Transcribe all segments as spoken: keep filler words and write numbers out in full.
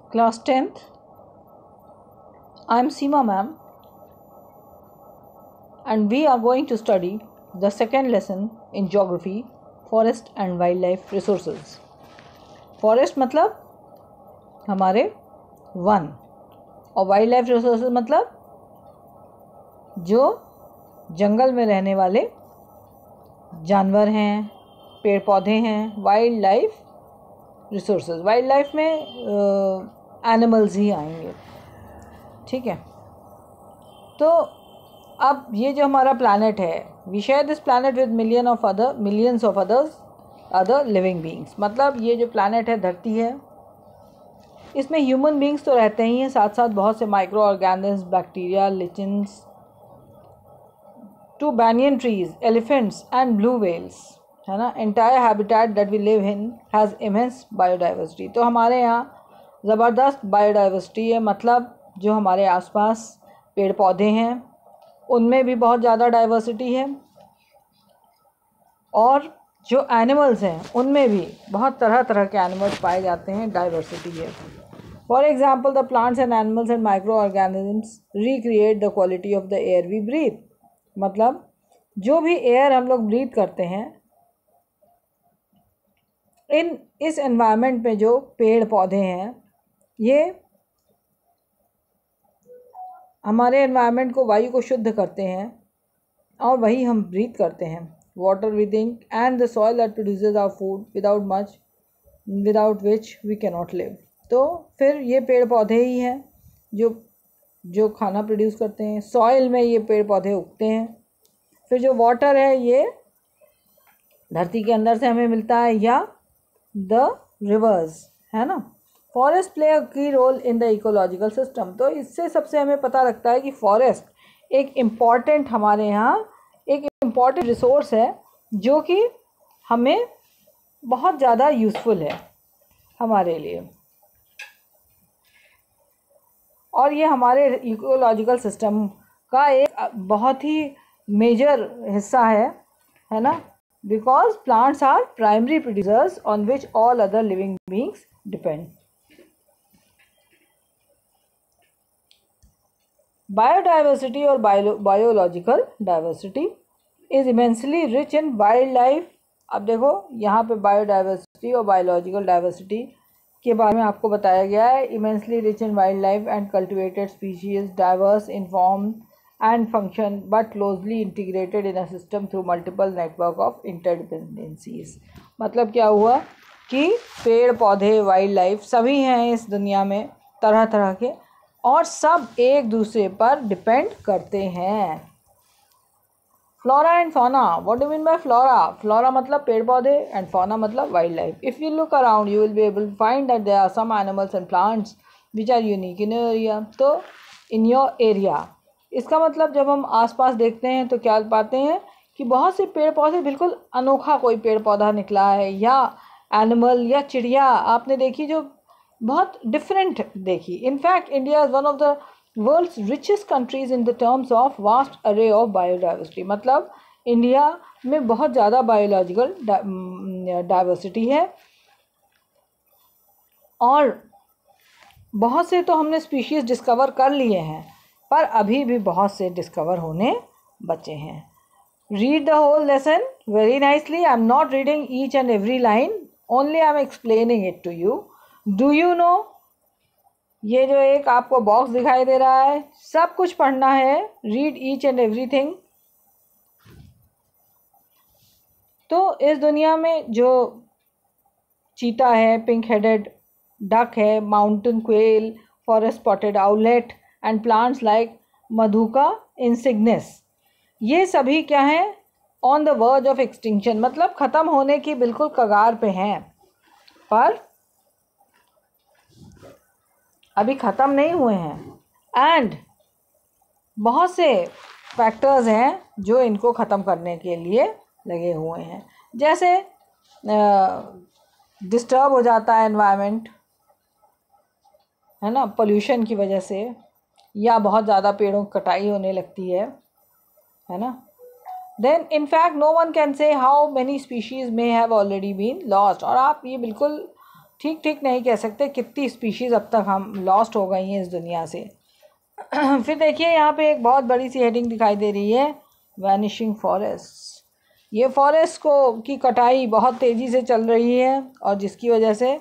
Class tenth. I am Seema ma'am, and we are going to study the second lesson in geography, forest and wildlife resources. Forest मतलब हमारे one, और wild life resources मतलब जो जंगल में रहने वाले जानवर हैं, पेड़ पौधे हैं. Wildlife resources, wildlife में एनिमल्स ही आएंगे. ठीक है. तो अब ये जो हमारा प्लैनेट है, we share this planet with million of other millions of others other living beings. मतलब ये जो प्लैनेट है, धरती है, इसमें ह्यूमन बीइंग्स तो रहते ही हैं, साथ साथ बहुत से microorganism, bacteria, lichens, to banyan trees, elephants and blue whales, है ना. Entire habitat that we live in has immense biodiversity. तो हमारे यहाँ ज़बरदस्त बायोडाइवर्सिटी है. मतलब जो हमारे आसपास पेड़ पौधे हैं उनमें भी बहुत ज़्यादा डाइवर्सिटी है, और जो एनिमल्स हैं उनमें भी बहुत तरह तरह के एनिमल्स पाए जाते हैं. डाइवर्सिटी है. For example, the plants and animals and microorganisms recreate the quality of the air we breathe. मतलब जो भी एयर हम लोग ब्रीथ करते हैं, इन इस एनवायरनमेंट में जो पेड़ पौधे हैं, ये हमारे एनवायरनमेंट को, वायु को शुद्ध करते हैं, और वही हम ब्रीथ करते हैं. Water breathing and the soil that produces our food without much without which we can not live. तो फिर ये पेड़ पौधे ही हैं जो जो खाना प्रोड्यूस करते हैं. सॉइल में ये पेड़ पौधे उगते हैं. फिर जो वाटर है ये धरती के अंदर से हमें मिलता है, या द रिवर्स, है ना. Forest play a key role in the ecological system. तो इससे सबसे हमें पता लगता है कि फॉरेस्ट एक इम्पॉर्टेंट, हमारे यहाँ एक इम्पॉर्टेंट रिसोर्स है जो कि हमें बहुत ज़्यादा यूज़फुल है हमारे लिए, और ये हमारे इकोलॉजिकल सिस्टम का एक बहुत ही मेजर हिस्सा है, है ना. Because plants are primary producers on which all other living beings depend. Biodiversity और biological diversity is immensely rich in wildlife. अब देखो यहाँ पे बायोडाइवर्सिटी और बायोलॉजिकल डाइवर्सिटी के बारे में आपको बताया गया है. Immensely rich in wildlife and cultivated species, diverse in form and function but closely integrated in a system through multiple network of interdependencies. मतलब क्या हुआ कि पेड़ पौधे, वाइल्ड लाइफ सभी हैं इस दुनिया में, तरह तरह के, और सब एक दूसरे पर डिपेंड करते हैं. Flora and fauna. What do mean by flora? Flora मतलब पेड़ पौधे, एंड फौना मतलब wildlife. If you look around you will be able to find that there are some animals and plants which are unique in your area. तो in your area, इसका मतलब जब हम आसपास देखते हैं तो क्या पाते हैं कि बहुत से पेड़ पौधे, बिल्कुल अनोखा कोई पेड़ पौधा निकला है, या एनिमल या चिड़िया आपने देखी जो बहुत डिफरेंट देखी. In fact India is one of the world's richest countries in the terms of vast array of biodiversity. मतलब इंडिया में बहुत ज़्यादा बायोलॉजिकल डाइवर्सिटी है, और बहुत से तो हमने स्पीशीज़ डिस्कवर कर लिए हैं, पर अभी भी बहुत से डिस्कवर होने बचे हैं. Read the whole lesson very nicely. I am not reading each and every line, only I am explaining it to you. Do you know, ये जो एक आपको बॉक्स दिखाई दे रहा है, सब कुछ पढ़ना है. Read each and everything. तो इस दुनिया में जो चीता है, पिंक हेडेड डक है, mountain quail, forest spotted owlet and plants like Madhuca insignis, ये सभी क्या हैं? On the verge of extinction. मतलब ख़त्म होने की बिल्कुल कगार पे हैं, पर अभी ख़त्म नहीं हुए हैं. एंड बहुत से फैक्टर्स हैं जो इनको ख़त्म करने के लिए लगे हुए हैं. जैसे डिस्टर्ब हो जाता है एनवायरनमेंट, है ना, पोल्यूशन की वजह से, या बहुत ज़्यादा पेड़ों की कटाई होने लगती है, है ना. Then in fact no one can say how many species may have already been lost. और आप ये बिल्कुल ठीक ठीक नहीं कह सकते कितनी स्पीशीज़ अब तक हम लॉस्ट हो गई हैं इस दुनिया से। फिर देखिए यहाँ पे एक बहुत बड़ी सी हेडिंग दिखाई दे रही है, वैनिशिंग फॉरेस्ट। ये फॉरेस्ट को की कटाई बहुत तेज़ी से चल रही है और जिसकी वजह से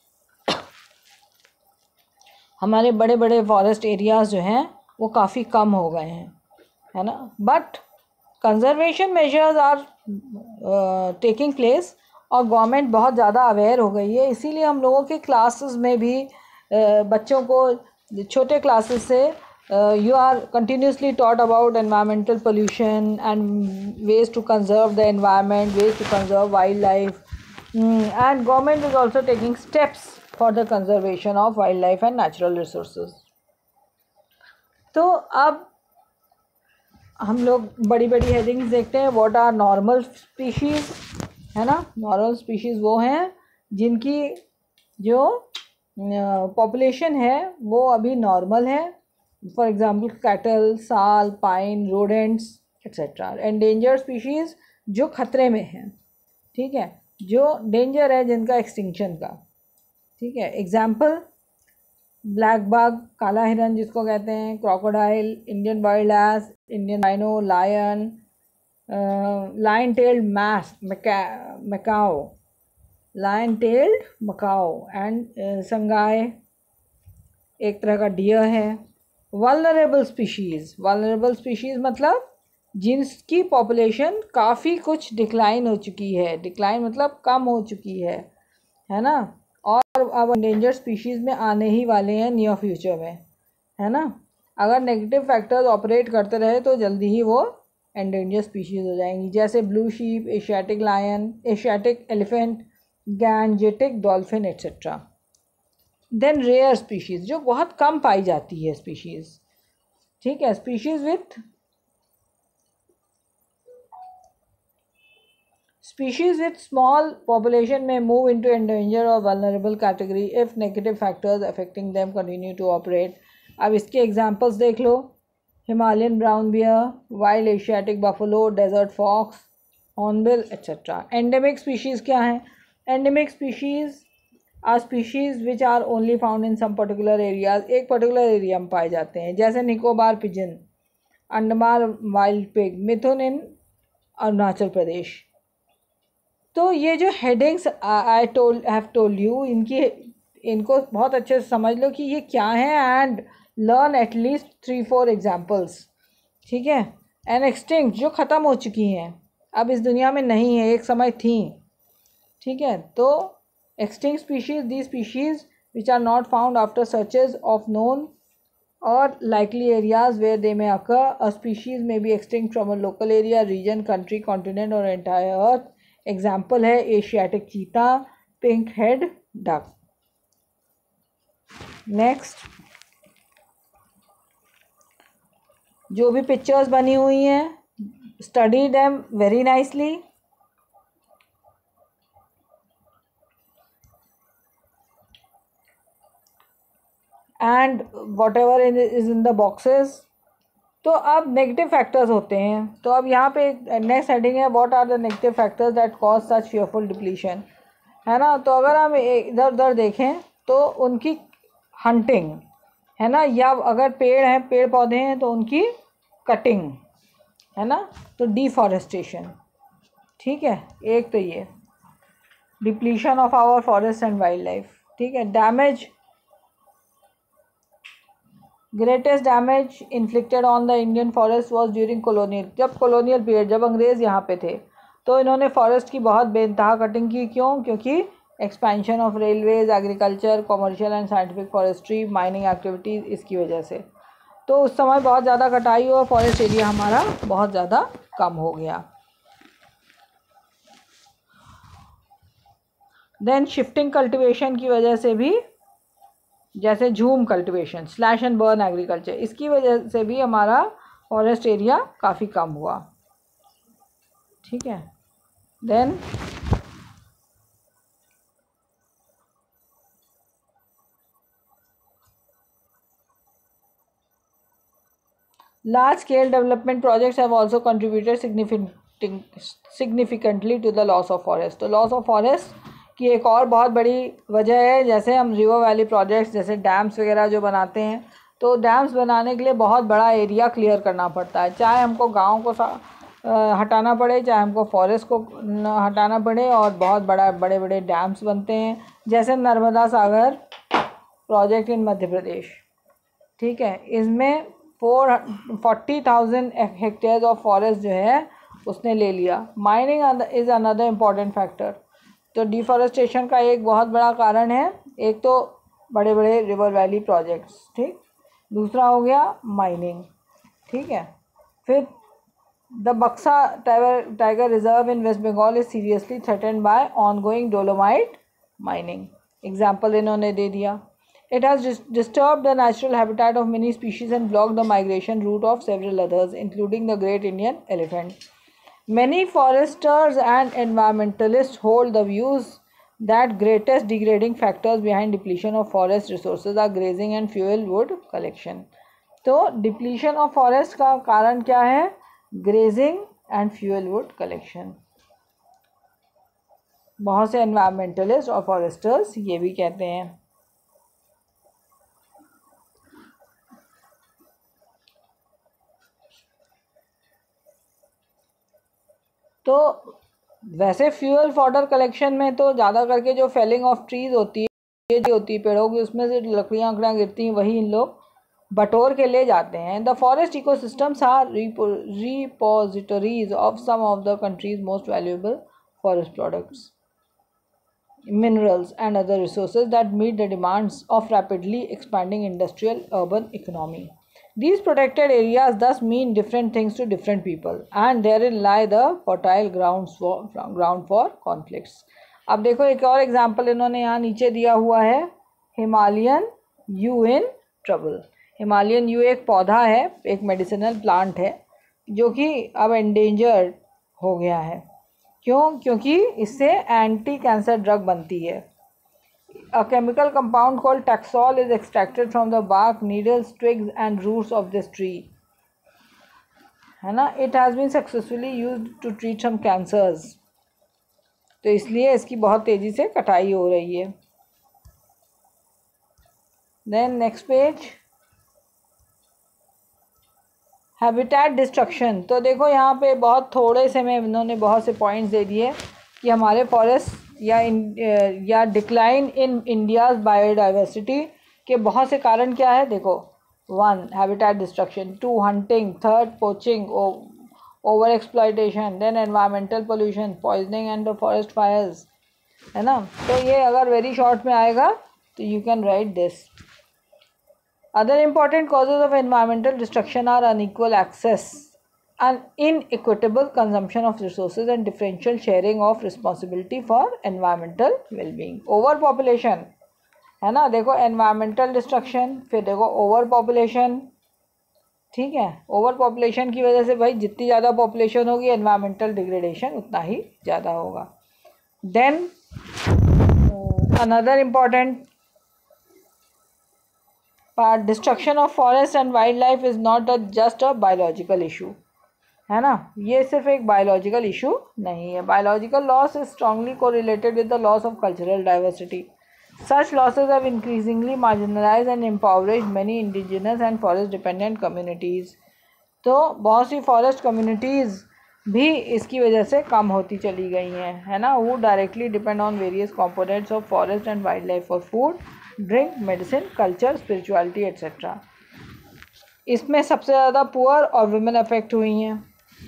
हमारे बड़े बड़े फॉरेस्ट एरियाज़ जो हैं वो काफ़ी कम हो गए हैं, है ना। But conservation measures are taking place और गवर्नमेंट बहुत ज़्यादा अवेयर हो गई है, इसीलिए हम लोगों के क्लासेस में भी uh, बच्चों को छोटे क्लासेस से you are continuously taught about environmental pollution and ways to conserve the environment, ways to conserve wildlife, and government is also taking steps for the conservation of wildlife and natural resources। तो अब हम लोग बड़ी बड़ी headings देखते हैं। What are normal species, है ना। नॉर्मल स्पीशीज़ वो हैं जिनकी जो पॉपुलेशन है वो अभी नॉर्मल है। For example cattle, sal, pine, rodents etcetera. Endangered species जो खतरे में हैं, ठीक है, जो डेंजर है, जिनका एक्सटिंक्शन का, ठीक है। एग्जाम्पल ब्लैक बाग, काला हिरन जिसको कहते हैं, crocodile, Indian wild ass, Indian rhino, lion, lion tailed मैस macaque lion tailed macaque and sangai एक तरह का डियर है। वल्नरेबल स्पीशीज़, वल्नरेबल स्पीशीज़ मतलब जिनकी पॉपुलेशन काफ़ी कुछ डिक्लाइन हो चुकी है, डिक्लाइन मतलब कम हो चुकी है, है ना, और अब एंडेंजर्ड स्पीशीज़ में आने ही वाले हैं नियर फ्यूचर में, है ना। अगर नेगेटिव फैक्टर्स ऑपरेट करते रहे तो जल्दी ही वो एंडेंजर्ड स्पीशीज़ हो जाएंगी, जैसे blue sheep, Asiatic lion, Asiatic elephant, Gangetic dolphin etcetera. Then rare species जो बहुत कम पाई जाती है स्पीशीज़, ठीक है। Species with Species with small population may move into endangered or vulnerable category if negative factors affecting them continue to operate। अब इसके एग्जांपल्स देख लो, Himalayan brown bear, wild Asiatic buffalo, desert fox, hornbill etcetera. Endemic species क्या हैं? Endemic species are species which are only found in some particular areas, एक particular area में पाए जाते हैं, जैसे Nicobar pigeon, Andaman wild pig, mithun in Arunachal Pradesh. तो ये जो headings I told have told you, इनकी इनको बहुत अच्छे से समझ लो कि ये क्या है and learn at least three four examples, ठीक है। एंड एक्सटिंक्ट जो ख़त्म हो चुकी हैं, अब इस दुनिया में नहीं है, एक समय थी, ठीक है। तो extinct species, the species which are not found after searches of known और likely areas where they may occur। A species may be extinct from a local area, region, country, continent or entire earth। Example है Asiatic cheetah, pink head duck. Next, जो भी pictures बनी हुई हैं, study them very nicely. And whatever is in the boxes. तो अब negative factors होते हैं, तो अब यहाँ पे नेक्स्ट हेडिंग है, what are the negative factors that cause such fearful depletion, है ना। तो अगर हम इधर उधर देखें तो उनकी हंटिंग, है ना, या अगर पेड़ हैं, पेड़ पौधे हैं तो उनकी कटिंग, है ना, तो डिफॉरेस्टेशन, ठीक है। एक तो ये depletion of our forest and wildlife, ठीक है। Damage, greatest damage inflicted on the Indian forest was during colonial, जब कॉलोनियल पीरियड, जब अंग्रेज़ यहाँ पे थे तो इन्होंने फॉरेस्ट की बहुत बेइंतहा कटिंग की। क्यों? क्योंकि expansion of railways, agriculture, commercial and scientific forestry, mining activities, इसकी वजह से। तो उस समय बहुत ज़्यादा कटाई हुआ, फॉरेस्ट एरिया हमारा बहुत ज़्यादा कम हो गया। देन शिफ्टिंग कल्टिवेशन की वजह से भी, जैसे jhum cultivation, slash and burn agriculture, इसकी वजह से भी हमारा फॉरेस्ट एरिया काफ़ी कम हुआ, ठीक है। Then large scale development projects have also contributed significant significantly to the loss of forest। तो loss of forest की एक और बहुत बड़ी वजह है, जैसे हम रिवर वैली प्रोजेक्ट्स जैसे डैम्स वगैरह जो बनाते हैं, तो डैम्स बनाने के लिए बहुत बड़ा एरिया क्लियर करना पड़ता है, चाहे हमको गाँव को हटाना पड़े, चाहे हमको फॉरेस्ट को हटाना पड़े, और बहुत बड़ा बड़े बड़े डैम्स बनते हैं, जैसे नर्मदा सागर प्रोजेक्ट इन मध्य प्रदेश। ठीक है, इसमें four forty thousand hectare of forest जो है उसने ले लिया। Mining is another important factor. तो डिफॉरेस्टेशन का एक बहुत बड़ा कारण है, एक तो बड़े बड़े रिवर वैली प्रोजेक्ट्स, ठीक, दूसरा हो गया माइनिंग। ठीक है, फिर the Buxa tiger tiger reserve in West Bengal is seriously threatened by ongoing dolomite mining. Example इन्होंने दे दिया। It has dis disturbed the natural habitat of many species and blocked the migration route of several others, including the great Indian elephant. Many foresters and environmentalists hold the views that greatest degrading factors behind depletion of forest resources are grazing and fuel wood collection. तो depletion of forest का कारण क्या है? Grazing and fuel wood collection. बहुत से environmentalists और foresters ये भी कहते हैं। तो वैसे फ्यूल फॉडर कलेक्शन में तो ज़्यादा करके जो फेलिंग ऑफ ट्रीज होती है, जो होती है पेड़ों की, उसमें से लकड़ियाँ लकड़ियाँ गिरती हैं, वही इन लोग बटोर के ले जाते हैं। The forest ecosystems are repositories of some of the country's most valuable forest products, minerals and other resources that meet the demands of rapidly expanding industrial urban economy. These protected areas thus mean different things to different people, and therein lie the fertile grounds for ground for conflicts. अब देखो एक और example इन्होंने यहाँ नीचे दिया हुआ है, Himalayan yew in trouble. Himalayan yew एक पौधा है, एक मेडिसिनल प्लांट है, जो कि अब एंडेंजर्ड हो गया है। क्यों? क्योंकि इससे एंटी कैंसर ड्रग बनती है। A chemical compound called Taxol is extracted from the bark, needles, twigs and roots of this tree. है ना? It has been successfully used to treat some cancers. तो इसलिए इसकी बहुत तेज़ी से कटाई हो रही है। Then next page, habitat destruction. तो देखो यहाँ पे बहुत थोड़े से में इन्होंने बहुत से पॉइंट्स दे दिए कि हमारे फॉरेस्ट या इन या डिक्लाइन इन इंडियाज़ बायोडाइवर्सिटी के बहुत से कारण क्या है। देखो, one habitat destruction, two hunting, third poaching, over exploitation, then environmental pollution, poisoning and the forest fires, है ना। तो ये अगर वेरी शॉर्ट में आएगा तो you can write this. Other important causes of environmental destruction are unequal access and inequitable consumption of resources and differential sharing of responsibility for environmental well-being. Overpopulation, है ना। देखो environmental destruction, फिर देखो overpopulation, ठीक है। overpopulation की वजह से भाई जितनी ज़्यादा population होगी environmental degradation उतना ही ज़्यादा होगा। Then uh, another important part, destruction of forest and wildlife is not a just a biological issue, है ना। ये सिर्फ एक biological issue नहीं है। Biological loss is strongly correlated with the loss of cultural diversity. Such losses have increasingly marginalized and impoverished many indigenous and forest dependent communities. तो बहुत सी forest communities भी इसकी वजह से कम होती चली गई हैं, है ना। Who directly depend on various components of forest and wildlife for food, drink, medicine, culture, spirituality etcetera. इसमें सबसे ज़्यादा पुअर और वुमेन अफेक्ट हुई हैं।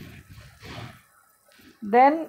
Then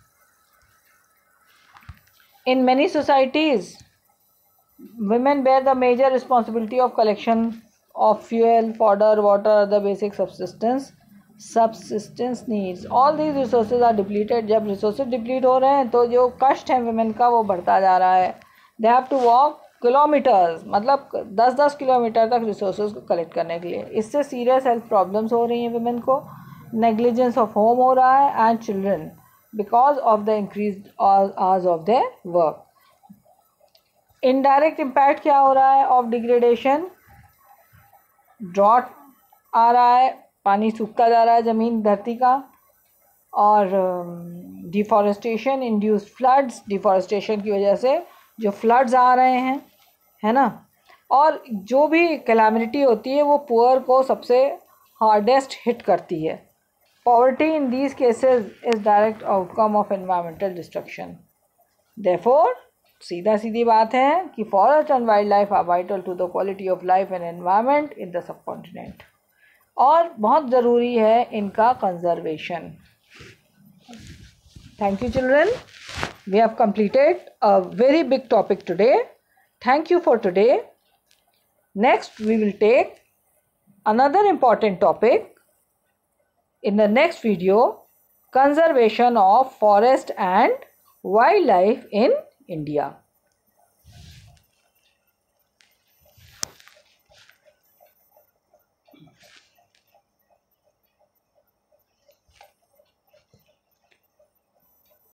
in many societies women bear the major responsibility of collection of fuel, fodder, water, other basic subsistence subsistence needs. All these resources are depleted. जब resources deplete हो रहे हैं तो जो कष्ट है women का वो बढ़ता जा रहा है। They have to walk kilometres, मतलब दस दस किलोमीटर तक रिसोर्सेज को कलेक्ट करने के लिए। इससे सीरियस हेल्थ प्रॉब्लम्स हो रही हैं वुमेन को। नेग्लिजेंस ऑफ होम हो रहा है and children because of the increase hours of their work. Indirect impact क्या हो रहा है ऑफ डिग्रेडेशन? ड्रॉट आ रहा है, पानी सूखता जा रहा है ज़मीन धरती का, और डिफॉरेस्टेशन इंड्यूस्ड फ्लड्स, डिफॉरेस्टेशन की वजह से जो फ्लड्स आ रहे हैं, है ना, और जो भी कैलामिटी होती है वो पुअर को सबसे हार्डेस्ट हिट करती है। Poverty in these cases is direct outcome of environmental destruction. Therefore सीधा सीधी बात है कि forest and wildlife are vital to the quality of life and environment in the subcontinent, और बहुत ज़रूरी है इनका conservation. Thank you children. We have completed a very big topic today. Thank you for today. Next we will take another important topic in the next video, conservation of forest and wildlife in India.